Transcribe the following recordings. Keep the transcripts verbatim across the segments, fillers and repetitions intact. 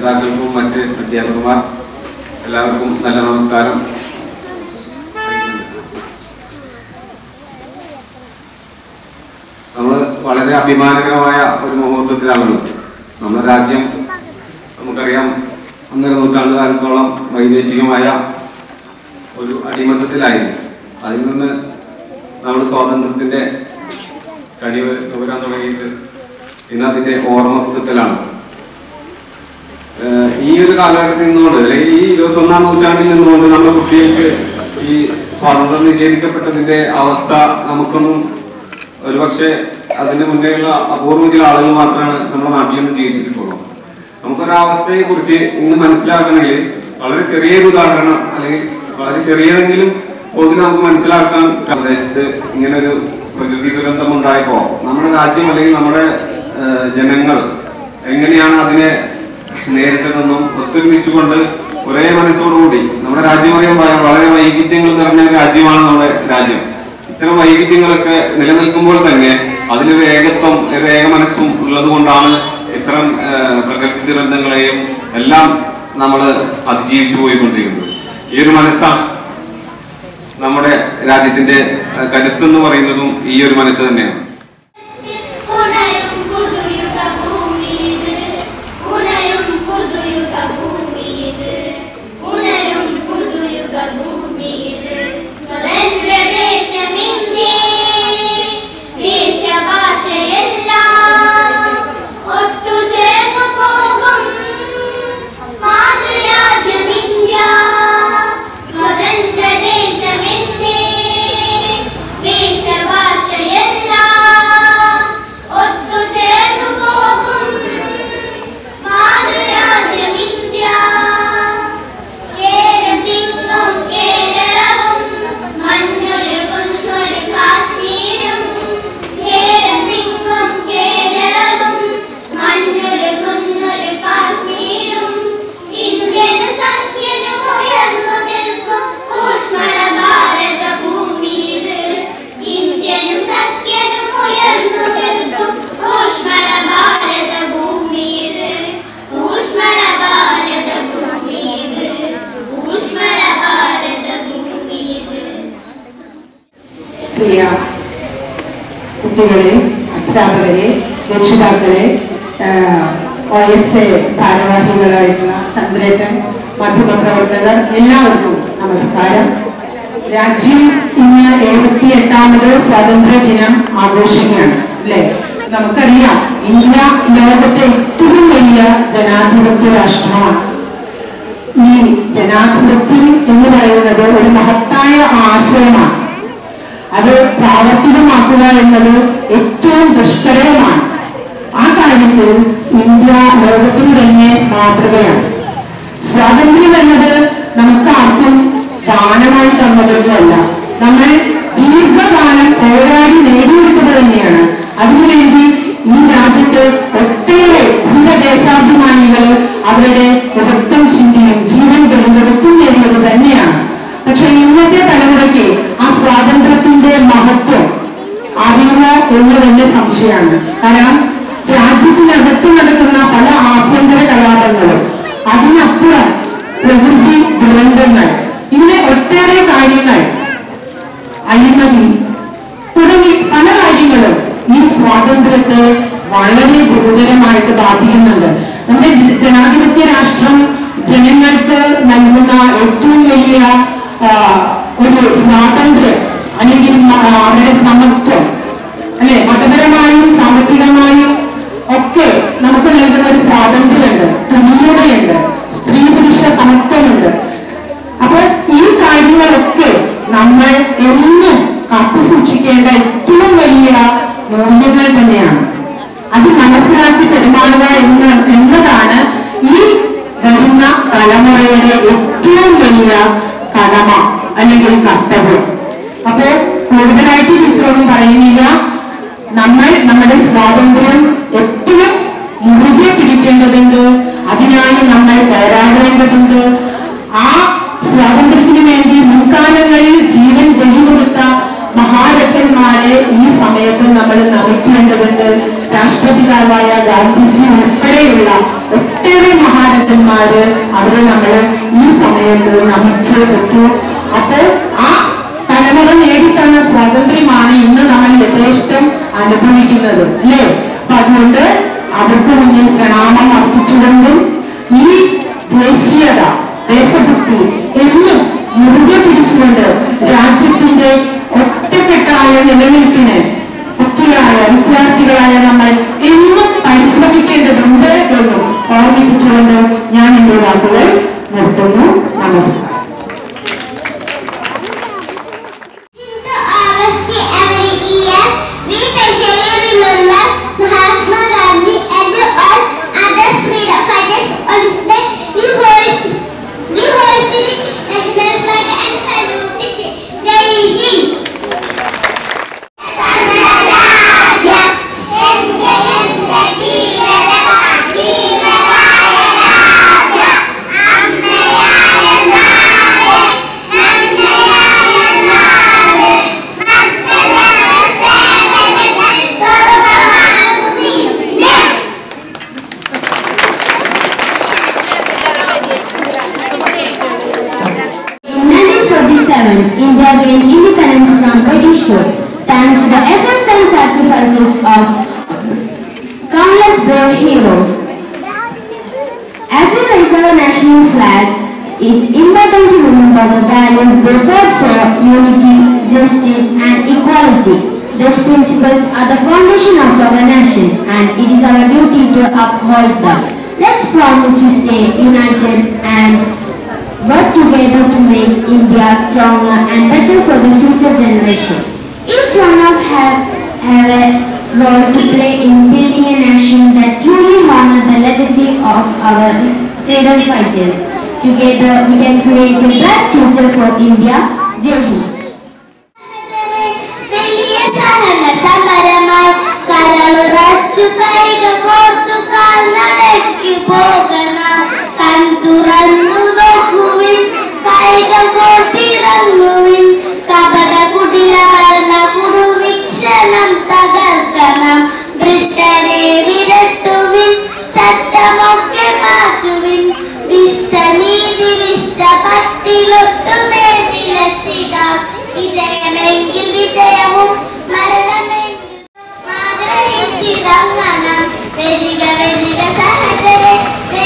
രക്ഷിതാക്കൾക്കും മറ്റ് അധ്യാപകന്മാർ എല്ലാവർക്കും നല്ല നമസ്കാരം. നമ്മൾ വളരെ അഭിമാനകരമായ ഒരു മുഹൂർത്തത്തിലാണുള്ളത്. നമ്മുടെ രാജ്യം നമുക്കറിയാം ഒന്നര നൂറ്റാണ്ട് കാലത്തോളം വൈദേശികമായ ഒരു അടിമത്തത്തിലായിരുന്നു. അതിൽ നിന്ന് നമ്മൾ സ്വാതന്ത്ര്യത്തിന്റെ കഴിവ് നുകരാൻ തുടങ്ങിയിട്ട് ഇന്ന് അതിന്റെ ഓർമ്മ പുതുക്കലാണ്. ഈ ഒരു കാലഘട്ടത്തിൽ നിന്നുകൊണ്ട് അല്ലെങ്കിൽ ഈ ഇരുപത്തി ഒന്നാം നൂറ്റാണ്ടിൽ നിന്നുകൊണ്ട് നമ്മുടെ കുട്ടികൾക്ക് ഈ സ്വാതന്ത്ര്യം നിഷേധിക്കപ്പെട്ടതിന്റെ അവസ്ഥ നമുക്കൊന്നും ഒരുപക്ഷെ അതിന് മുന്നേയുള്ള അപൂർവം ചില ആളുകൾ മാത്രമാണ് നമ്മുടെ നാട്ടിൽ നിന്ന് ജീവിച്ചിട്ടുള്ളൂ. നമുക്കൊരവസ്ഥയെ കുറിച്ച് ഇന്ന് മനസ്സിലാക്കണമെങ്കിൽ വളരെ ചെറിയൊരു ഉദാഹരണം അല്ലെങ്കിൽ വളരെ ചെറിയതെങ്കിലും പൊതുവെ നമുക്ക് മനസ്സിലാക്കാൻ പ്രദേശത്ത് ഇങ്ങനെ ഒരു പ്രകൃതി ദുരന്തം ഉണ്ടായപ്പോ നമ്മുടെ രാജ്യം അല്ലെങ്കിൽ നമ്മുടെ ജനങ്ങൾ എങ്ങനെയാണ് അതിനെ നേരിട്ടതെന്നും ഒത്തൊരുമിച്ചുകൊണ്ട് ഒരേ മനസ്സോടുകൂടി നമ്മുടെ രാജ്യം അറിയാൻ വളരെ വൈവിധ്യങ്ങൾ നിറഞ്ഞ ഒരു രാജ്യമാണ് നമ്മുടെ രാജ്യം. ഇത്തരം വൈവിധ്യങ്ങളൊക്കെ നിലനിൽക്കുമ്പോൾ തന്നെ അതിലൊരു ഏകത്വം ഒരു ഏക മനസ്സും ഉള്ളത് കൊണ്ടാണ് ഇത്തരം പ്രകൃതി ദുരന്തങ്ങളെയും എല്ലാം നമ്മൾ അതിജീവിച്ചു പോയിക്കൊണ്ടിരിക്കുന്നത്. ഈ ഒരു മനസ്സാണ് നമ്മുടെ രാജ്യത്തിന്റെ കരുത്തെന്ന് പറയുന്നതും ഈ ഒരു മനസ്സ് തന്നെയാണ്. പ്രിയ കുട്ടികളെ, അധ്യാപകരെ, രക്ഷിതാക്കളെ, വയസ്സ് ഭാരവാഹികളായിട്ടുള്ള ചന്ദ്രേട്ടൻ, മാധ്യമപ്രവർത്തകർ, എല്ലാവർക്കും നമസ്കാരം. രാജ്യം ഇന്ന് എഴുപത്തി എട്ടാമത് സ്വാതന്ത്ര്യ ദിനം ആഘോഷിക്കുകയാണ് അല്ലെ. നമുക്കറിയാം ഇന്ത്യ ലോകത്തെ ഏറ്റവും വലിയ ജനാധിപത്യ രാഷ്ട്രമാണ്. ഈ ജനാധിപത്യം എന്ന് പറയുന്നത് ഒരു മഹത്തായ ആശയമാണ്. അത് പ്രാവർത്തികമാക്കുക എന്നത് ഏറ്റവും ദുഷ്കരവുമാണ്. ആ കാര്യത്തിൽ ഇന്ത്യ ലോകത്തിൽ തന്നെ മാതൃകയാണ്. സ്വാതന്ത്ര്യം എന്നത് നമുക്ക് ആർക്കും ദാനമായി തന്നതൊന്നുമല്ല. നമ്മൾ ദീർഘകാലം പോരാടി നേടിയെടുത്തത് തന്നെയാണ്. അതിനുവേണ്ടി ഈ രാജ്യത്ത് ഒട്ടേറെ ദേശാഭിമാനികൾ അവരുടെ രക്തം ചിന്തിയും ജീവൻ വെളുപ്പെടുത്തും നേടിയത് തന്നെയാണ്. പക്ഷെ ഇന്നത്തെ തലമുറയ്ക്ക് ആ സ്വാതന്ത്ര്യത്തിന്റെ മഹത്വം അറിയുമോ എന്നത് എന്റെ സംശയമാണ്. കാരണം രാജ്യത്തിനകത്ത് നടക്കുന്ന പല ആഭ്യന്തര കലാപങ്ങളും അതിനപ്പുറം പ്രകൃതി ദുരന്തങ്ങൾ ഇങ്ങനെ ഒട്ടേറെ കാര്യങ്ങൾ, അഴിമതി തുടങ്ങി പല കാര്യങ്ങളും ഈ സ്വാതന്ത്ര്യത്തെ വളരെ ഗുരുതരമായിട്ട് ബാധിക്കുന്നുണ്ട്. നമ്മുടെ ജനാധിപത്യ രാഷ്ട്രം ജനങ്ങൾക്ക് നൽകുന്ന ഏറ്റവും വലിയ ഒരു സ്വാതന്ത്ര്യം അല്ലെങ്കിൽ അവരുടെ സമത്വം അല്ലെ, മതപരമായും സാമ്പത്തികമായും ഒക്കെ നമുക്ക് നൽകുന്ന ഒരു സ്വാതന്ത്ര്യമുണ്ട്, തുല്യതയുണ്ട്, സ്ത്രീ പുരുഷ സമത്വമുണ്ട്. അപ്പൊ ഈ കാര്യങ്ങളൊക്കെ നമ്മൾ എന്നും കാത്തു സൂക്ഷിക്കേണ്ട ഏറ്റവും വലിയ മൂല്യങ്ങൾ തന്നെയാണ്. അത് മനസ്സിലാക്കി പെരുമാറുക എന്ന് എന്നതാണ് ഈ വരുന്ന തലമുറയുടെ ഏറ്റവും വലിയ കടമ അല്ലെങ്കിൽ കർത്തവ്യം. അപ്പോ കൂടുതലായിട്ട് ടീച്ചറൊന്നും പറയുന്നില്ല. നമ്മൾ നമ്മുടെ സ്വാതന്ത്ര്യം എപ്പോഴും മുറുകെ പിടിക്കേണ്ടതുണ്ട്. അതിനായി നമ്മൾ പോരാടേണ്ടതുണ്ട്. ആ സ്വാതന്ത്ര്യത്തിന് വേണ്ടി മുൻകാലങ്ങളിൽ ജീവൻ ബലികൊടുത്ത മഹാരഥന്മാരെ ഈ സമയത്ത് നമ്മൾ നമിക്കേണ്ടതുണ്ട്. രാഷ്ട്രപിതാവായ ഗാന്ധിജി ഉൾപ്പെടെയുള്ള ഒട്ടേറെ മഹാരഥന്മാര് അവരെ നമ്മൾ ഈ സമയത്ത് നമിച്ച് പറ്റൂ. അപ്പോൾ ആ തലമുറ നേടിത്തന്ന സ്വാതന്ത്ര്യമാണ് ഇന്ന് നമ്മൾ യഥേഷ്ടം അനുഭവിക്കുന്നത്, അല്ലേ? അപ്പൊ അതുകൊണ്ട് അവർക്ക് മുന്നിൽ പ്രണാമം അർപ്പിച്ചുകൊണ്ടും ഈ ദേശീയത, ദേശഭക്തി എന്നും മുറുകെ പിടിച്ചുകൊണ്ട് രാജ്യത്തിന്റെ ഒറ്റക്കെട്ടായ നിലനിൽപ്പിന് കുട്ടികളായ വിദ്യാർത്ഥികളായ നമ്മൾ എന്നും പരിശ്രമിക്കേണ്ടതുണ്ട് എന്നും ഓർമ്മിപ്പിച്ചുകൊണ്ട് ഞാൻ എന്റെ വാക്കുകൾ നിർത്തുന്നു. നമസ്കാരം. India gained independence from British rule, thanks to the efforts and sacrifices of countless brave heroes. As we raise our national flag, it's important to remember the values they fought for: unity, justice, and equality. These principles are the foundation of our nation, and it is our duty to uphold them. Let's promise to stay united and work together to make India stronger and better for the future generation. Each one of us has a role to play in building a nation that truly honors the legacy of our freedom fighters. Together we can create a bright future for India. Jai Hind. Very good, very good,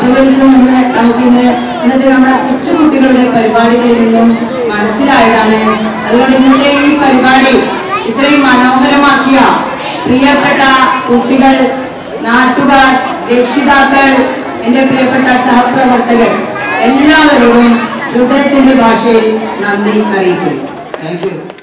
ഉപകരിക്കുമെന്ന് നമുക്കിന്ന് ഇന്നത്തെ നമ്മുടെ കൊച്ചുകുട്ടികളുടെ പരിപാടികളിൽ നിന്നും മനസ്സിലായതാണ്. അതുകൊണ്ട് ഇന്നത്തെ ഈ പരിപാടി ഇത്രയും മനോഹരമാക്കിയ പ്രിയപ്പെട്ട കുട്ടികൾ, നാട്ടുകാർ, രക്ഷിതാക്കൾ, എന്റെ പ്രിയപ്പെട്ട സഹപ്രവർത്തകർ എല്ലാവരോടും ഹൃദയത്തിന്റെ ഭാഷയിൽ നന്ദി അറിയിക്കുന്നു. Thank U.